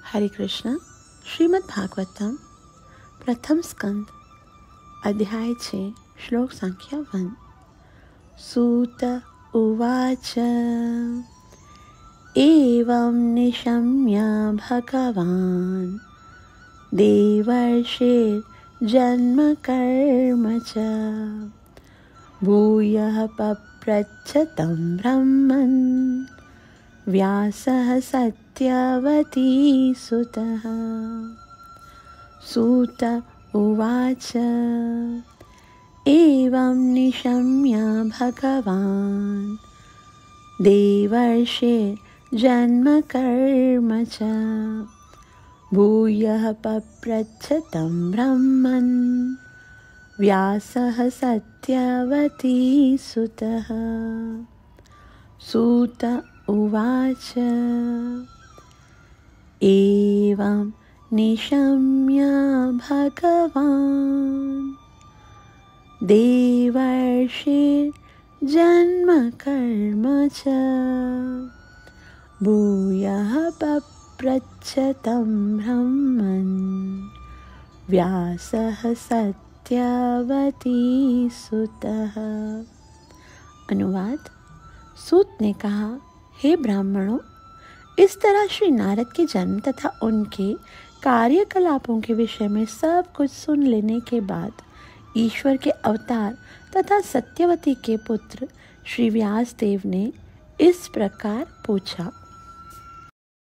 हरे कृष्ण। श्रीमद् भागवतम प्रथम स्कंद अध्याय 6 श्लोक संख्या 1। सूत उवाच एवं निशम्य भगवान् देवर्षिर्जन्म कर्म च भूयः पप्रच्छ तं ब्रह्मन् व्यासः सत्यवती सुतः। सूत उवाच एवं निशम्य भगवान् देवर्षिर्जन्म कर्म च भूयः पप्रच्छ तं ब्रह्मन् व्यासः सत्यवती सुतः। सूत उवाच एवं निशम्य भगवान् देवर्षिर्जन्म कर्म च भूयः पप्रच्छ तं ब्रह्मन् व्यासः सत्यवती सुतः। अनुवाद। सूत ने कहा, हे ब्राह्मणों, इस तरह श्री नारद के जन्म तथा उनके कार्यकलापों के विषय में सब कुछ सुन लेने के बाद ईश्वर के अवतार तथा सत्यवती के पुत्र श्री व्यास देव ने इस प्रकार पूछा।